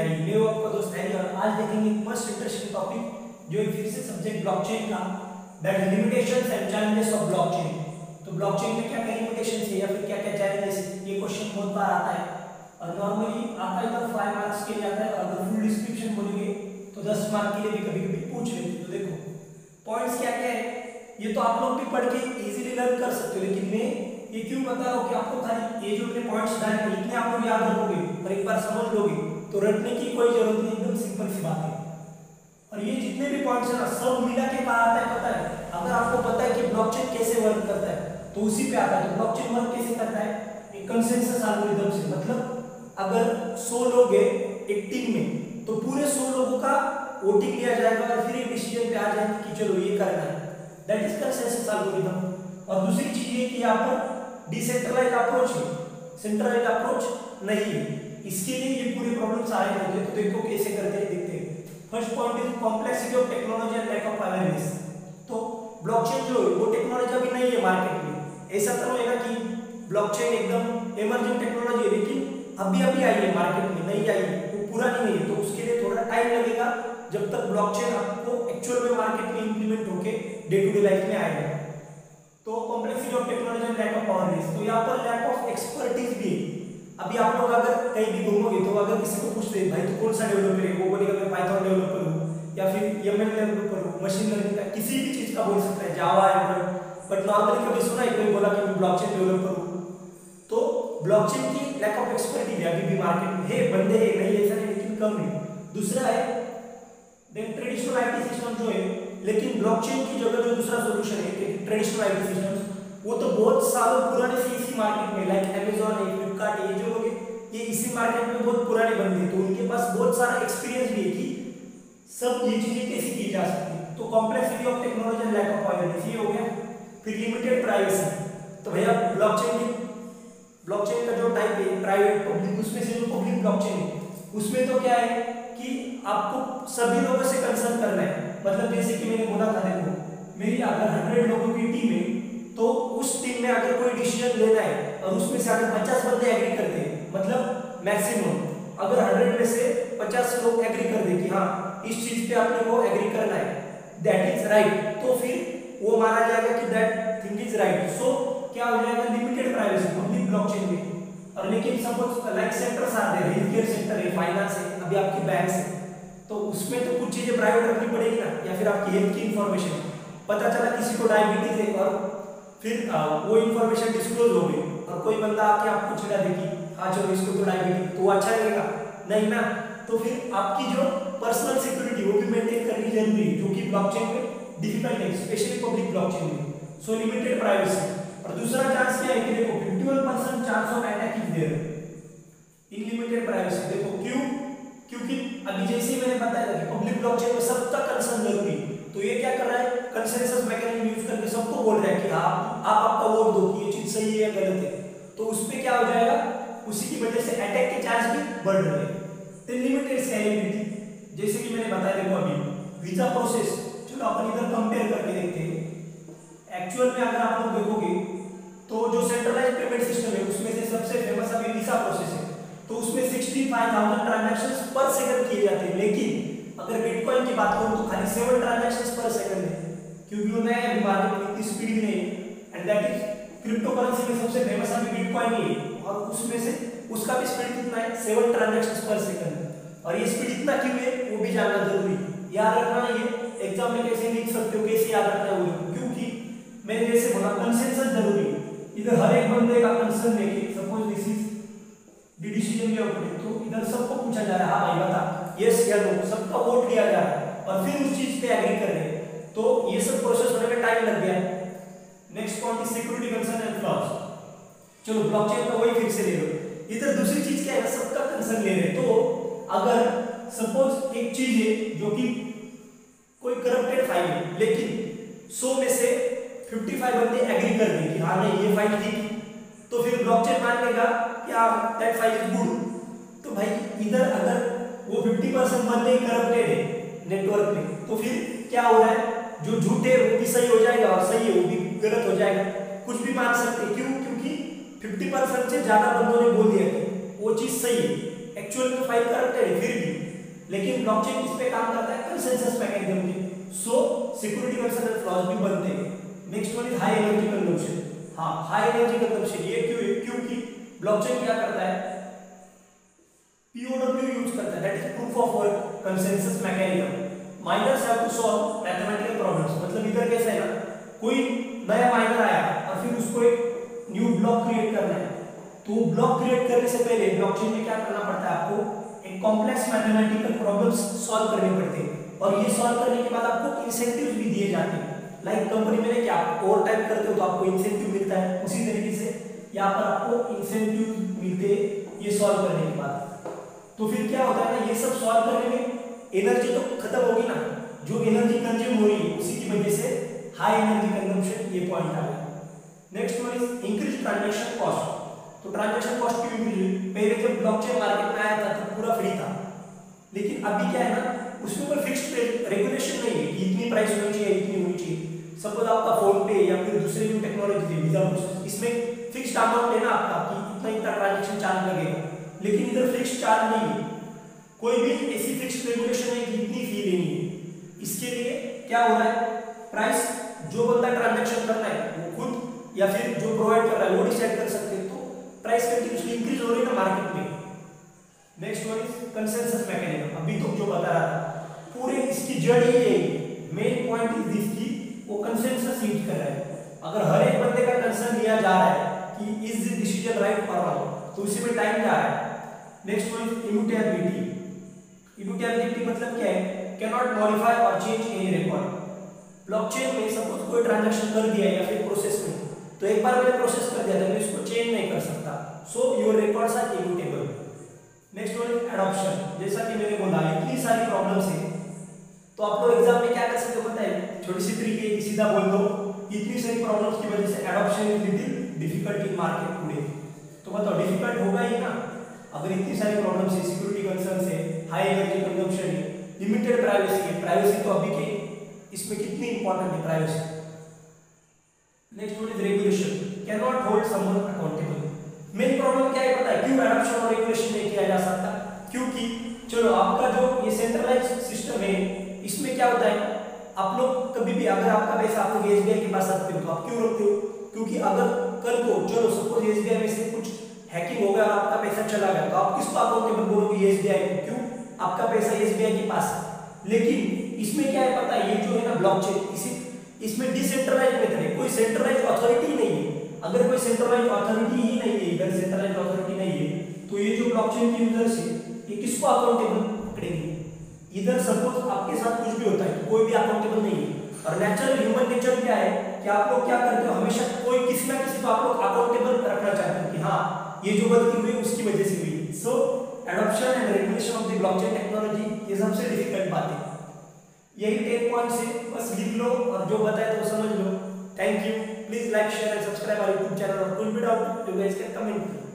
भाई, मैं वो आपका दोस्त हैरी और आज देखेंगे एक मस्त इंटरेस्टिंग टॉपिक जो एक फिर से सब्जेक्ट ब्लॉकचेन का, that is limitations and challenges of blockchain. तो ब्लॉकचेन में क्या क्या लिमिटेशंस है या फिर क्या क्या चैलेंजेस है, ये क्वेश्चन बहुत बार आता है और नॉर्मली आता है तो 5 मार्क्स के लिए आता है और अगर फुल डिस्क्रिप्शन बोलेंगे तो 10 मार्क के लिए भी कभी कभी पूछ लेते हैं। तो देखो पॉइंट्स क्या क्या है, ये तो आप लोग भी पढ़ के इजीली लर्न कर सकते हो, लेकिन मैं ये क्यों बता रहा हूँ कि आपको खाली ये जो मैंने पॉइंट्स डाले हैं इतने आप लोग याद रखोगे और एक बार समझ लोगे तो रटने की कोई जरूरत नहीं, एकदम सिंपल सी बात है। और ये जितने भी पॉइंट्स है ना सब मिला के कहा आता है, पता है? अगर आपको पता है कि ब्लॉकचेन कैसे वर्क करता है तो उसी पे आता है। तो ब्लॉकचेन वर्क कैसे करता है, एक कंसेंसस एल्गोरिथम से, मतलब अगर 100 लोग हैं एक टीम में तो पूरे 100 लोगों का वोटिंग लिया जाएगा और फिर एक डिसीजन पे आ जाएंगे कि चलो ये करना है, दैट इज कंसेंसस एल्गोरिथम। और दूसरी चीज ये कि यहाँ पर डिसेंट्रलाइज अप्रोच है, सेंट्रलाइज अप्रोच नहीं है, इसके लिए ये पूरे प्रॉब्लम्स आए होते हैं। तो देखो कैसे करते हैं, देखते हैं। First point is complexity of technology and lack of awareness. तो ब्लॉकचेन जो है वो टेक्नोलॉजी अभी नहीं है मार्केट में, ऐसा तो नहीं है ना कि ब्लॉकचेन एकदम इमर्जिंग टेक्नोलॉजी है, लेकिन अभी अभी आई है मार्केट में, नहीं आई है, वो पुरानी नहीं है। तो उसके लिए थोड़ा टाइम लगेगा जब तक ब्लॉकचेन आपको एक्चुअल में मार्केट में इंप्लीमेंट होके डे टू डे लाइफ में आएगा। तो complexity of technology and lack of awareness, तो यहाँ पर लैक ऑफ एक्सपर्टीज भी है। अभी आप लोग अगर कहीं भी घूमोगे तो अगर किसी को पूछते हैं भाई तो कौन सा डेवलपर है, वो बोलेगा मैं पाइथन डेवलपर हूँ या फिर एमएल डेवलपर हूँ, मशीन लर्निंग का किसी भी चीज का बोल सकता है, जावा एंड्रॉइड। बट नॉर्मली कभी सुना है कोई बोला कि मैं ब्लॉकचेन डेवलपर हूँ? तो ब्लॉकचेन की लैक ऑफ एक्सपर्टीज है अभी भी मार्केट में है, बंदे है नहीं ऐसा नहीं, लेकिन कम है। दूसरा है देन ट्रेडिशनल आईटी सिस्टम जो है, लेकिन ब्लॉकचेन की जगह जो दूसरा सॉल्यूशन है ट्रेडिशनल आईटी सिस्टम्स, वो तो बहुत सालों पुराने से इसी मार्केट में, लाइक अमेज़न है, फ्लिपकार्ट है, ये जो लोग ये इसी मार्केट में बहुत पुराने बंदे हैं, तो उनके पास बहुत सारा एक्सपीरियंस भी है कि सब ये चीजें कैसे की जा सकती है। तो complexity of technology and lack of awareness ये हो गया। फिर लिमिटेड प्राइवेसी, तो भैया ब्लॉकचेन का जो टाइप है प्राइवेट पब्लिक, उसमें से जो पब्लिक ब्लॉकचेन है उसमें तो क्या है कि आपको सभी लोगों से कंसर्न करना है। मतलब जैसे कि मैंने बोला था, देखो मेरी अगर 100 लोगों की टीम है तो उस टीम में अगर कोई डिसीजन लेना है और उसमें से अगर 50 बंदे एग्री करते हैं, मतलब मैक्सिमम अगर 100 में से 50 लोग एग्री कर दे कि हाँ इस चीज पे आपने वो एग्री करना है, दैट इज राइट, तो फिर वो माना जाएगा कि that thing is right. So क्या हो जाएगा, लिमिटेड प्राइवेसी पब्लिक ब्लॉकचेन में। और लेकिन सपोज लाइक सेक्टर्स आते हैं, हेल्थ केयर सेक्टर है, फाइनेंस है, अभी आपकी बैंक है, तो उसमें तो कुछ चीजें प्राइवेट रखनी पड़ेगी ना, या फिर आपकी हेल्थ की इंफॉर्मेशन पता चला किसी को डायबिटीज है और फिर वो इंफॉर्मेशन डिस्क्लोज हो गई और कोई बंदा आके आपको चिढ़ा दे कि हाँ चलो इसको तो डायबिटीज, तो अच्छा लगेगा नहीं ना। तो फिर आपकी जो पर्सनल सिक्योरिटी वो भी मेंटेन करनी जरूरी है, जो कि ब्लॉकचेन में डिफिकल्ट है, स्पेशली पब्लिक ब्लॉकचेन में। So limited privacy. और दूसरा चांस क्या है कि देखो 51% chance of attack is there in limited privacy. देखो क्यों, क्योंकि अभी जैसे ही मैंने बताया था कि पब्लिक ब्लॉकचेन में सबका कंसर्न जरूरी है, तो ये क्या कर रहा है, कंसेंसस मैकेनिज्म यूज करके सबको बोल रहा है कि आप आपका वोट दो कि ये चीज सही है या गलत है। तो उस पे क्या हो जाएगा, उसी की वजह से अटैक के चांस भी बढ़ रहे हैं। तो लिमिटेड स्केलेबिलिटी, जैसे कि मैंने बताया, देखो अभी वीजा प्रोसेस, चलो अपन इधर कंपेयर करके देखते हैं। एक्चुअल में अगर आप लोग देखोगे तो जो सेंट्रलाइज्ड पेमेंट सिस्टम है उसमें से सबसे फेमस अभी वीजा प्रोसेस है, तो उसमें 65,000 ट्रांजैक्शंस पर सेकंड किए जाते हैं। लेकिन अगर बिटकॉइन की बात करूं तो खाली 7 ट्रांजैक्शंस पर सेकंड है, क्योंकि वो नया है, मार्केट में इतनी स्पीड भी नहीं है। And that is crypto currency में सबसे फेमस अभी बिटकॉइन ही है, और उसमें से उसका भी स्पीड कितना है, 7 ट्रांजैक्शंस पर सेकंड। और ये स्पीड इतना क्यों है वो भी जानना जरूरी है, याद रखना है। ये एग्जाम में कैसे लिख सकते हो, कैसे याद रखना है वो, क्योंकि मैंने जैसे बोला कंसेंसस जरूरी है। इधर हर एक बंदे का कंसर्न लेके, suppose this is the decision way of, तो इधर सबको पूछा जा रहा है हाँ भाई बता यस या नो, सबका वोट लिया जा रहा है और फिर उस चीज पे एग्री कर रहे हैं। तो ये सब प्रोसेस होने में टाइम लग गया। Next point is security concern and flaws. चलो ब्लॉकचेन का वही फिर से ले लो, इधर दूसरी चीज क्या है, सबका कंसर्न ले रहे हैं। तो अगर सपोज एक चीज है जो कि कोई करप्टेड फाइल है, लेकिन 100 में से 55 बंदे एग्री कर दें कि हाँ नहीं ये फाइल ठीक, तो फिर ब्लॉकचेन मान लेगा कि हाँ दैट फाइल इज गुड। तो भाई इधर अगर वो 50% बंदे करप्टेड है नेटवर्क में, तो फिर क्या हो रहा है, जो झूठे वो भी सही हो जाएगा और सही है वो भी गलत हो जाएगा, कुछ भी मान सकते हैं। क्यों, क्योंकि 50% से ज्यादा बंदों ने बोल दिया कि वो चीज सही है। एक्चुअल में फाइल करप्टेड है फिर भी, लेकिन ब्लॉकचेन इस पे काम करता है कंसेंसस मैकेनिज्म के, सो सिक्योरिटी कंसर्न फ्लॉज भी बनते हैं। Next one is high energy consumption. हाँ, हाई एनर्जी कंजम्पशन ये क्यों है? क्योंकि ब्लॉकचेन क्या करता है, POW यूज करता है, that is proof of work consensus mechanism. Miners have to solve mathematical problems, मतलब इधर कैसा है ना, कोई नया माइनर आया और फिर उसको एक न्यू ब्लॉक क्रिएट करना है, तो ब्लॉक क्रिएट करने से पहले ब्लॉकचेन में क्या करना पड़ता है, आपको एक कॉम्प्लेक्स मैथमेटिकल प्रॉब्लम्स सॉल्व करने पड़ते हैं, और ये सॉल्व करने के बाद आपको इंसेंटिव्स भी दिए जाते हैं। लाइक कंपनी में क्या आप ओवर टाइम करते हो तो आपको इंसेंटिव मिलता है, उसी तरीके से यहाँ पर आपको इंसेंटिव मिलते हैं ये सॉल्व करने के बाद। तो फिर क्या होता है ना, ये सब सॉल्व करने में एनर्जी तो खत्म होगी ना, जो एनर्जी कंज्यूम हो रही है उसी की वजह से हाई एनर्जी कंजम्पशन, ये पॉइंट आ गया। Next one is increase transaction cost. तो ट्रांजैक्शन कॉस्ट क्यों इंक्रीज? पहले जब ब्लॉकचेन मार्केट में आया था तो पूरा फ्री था, लेकिन अभी क्या है ना, उसमें कोई फिक्स्ड रेगुलेशन नहीं है कि इतनी प्राइस होनी चाहिए, इतनी होनी चाहिए। सपोज आपका फोन पे या फिर दूसरे जो टेक्नोलॉजी है वीजा, इसमें फिक्स्ड अमाउंट है ना आपका कि इतना इतना ट्रांजैक्शन चार्ज लगेगा, लेकिन इधर फिक्स्ड चार्ज नहीं है, कोई भी ऐसी फिक्स्ड रेगुलेशन है कि इतनी फी लेनी है। इसके लिए क्या हो रहा है, प्राइस जो बंदा ट्रांजैक्शन करना है वो खुद या फिर जो प्रोवाइड कर रहा है वो डिसाइड कर सकते हैं, तो प्राइस कंटिन्यूअसली इंक्रीज हो रही है ना मार्केट में। Next one is consensus mechanism. अभी तो जो बता रहा था पूरे इसकी जड़ ये है, मेन पॉइंट इज दिस की वो कंसेंसस यूज कर रहा है। अगर हर एक बंदे का कंसर्न लिया जा रहा है कि इज दिस डिसीजन राइट और रॉन्ग, तो उसी में टाइम जा रहा है। Next one is immutability. Immutability मतलब क्या है, कैन नॉट मॉडिफाई और चेंज एनी रिकॉर्ड। ब्लॉकचेन में सपोज कोई ट्रांजैक्शन कर दिया या फिर प्रोसेस में, तो एक बार मैंने प्रोसेस कर दिया था, मैं इसको चेंज नहीं कर सकता, so your records are immutable. Next one is adoption. जैसा कि मैंने बोला इतनी सारी प्रॉब्लम्स है, तो आप लोग एग्जाम में क्या कर सकते हो पता है, छोटी सी ट्रिक है, सीधा बोल दो इतनी सारी प्रॉब्लम्स की वजह से adoption is little difficult in market today. तो बताओ डिफिकल्ट होगा ही ना, अगर इतनी सारी प्रॉब्लम्स है, सिक्योरिटी कंसर्न्स है, हाई एनर्जी कंजम्पशन है, लिमिटेड प्राइवेसी है। प्राइवेसी तो अभी के इसमें कितनी इंपॉर्टेंट है privacy. Next one is regulation, can not hold someone accountable. Main problem क्या है पता है, क्यों एडॉप्शन और रेगुलेशन नहीं किया जा सकता? क्योंकि चलो आपका जो ये सेंट्रलाइज्ड सिस्टम है, इसमें क्या होता है, आप लोग कभी भी अगर आपका पैसा आप लोग एसबीआई के पास रखते हो तो आप क्यों रखते हो? क्योंकि अगर कल को चलो सपोज एसबीआई में से कुछ हैकिंग हो गया और आपका पैसा चला गया, तो आप किसको अकाउंटेबल बोलोगे? एसबीआई को। क्यों? आपका पैसा एसबीआई के पास है। लेकिन इसमें क्या है पता है, ये जो है ना ब्लॉकचेन, इसमें डिसेंट्रलाइज मेथड है, कोई सेंट्रलाइज अथॉरिटी नहीं है। अगर कोई सेंट्रलाइज अथॉरिटी ही नहीं है, इधर सेंट्रलाइज अथॉरिटी नहीं है, तो ये जो ब्लॉकचेन की यूजर्स है ये किसको अकाउंटेबल पकड़ेंगे? इधर सपोज आपके साथ कुछ भी होता है तो कोई भी अकाउंटेबल नहीं है। और नेचुरल ह्यूमन नेचर क्या है कि आप लोग क्या करते हो, हमेशा कोई किसी ना किसी को आप लोग अकाउंटेबल रखना चाहते हो कि हाँ ये जो गलती हुई उसकी वजह से हुई। So adoption and regulation of the blockchain technology ये सबसे डिफिकल्ट बात है। यही 10 पॉइंट्स है, बस लिख लो और जो बताए तो समझ लो। Thank you, please like share and subscribe our YouTube channel, और कोई भी doubt you guys can comment.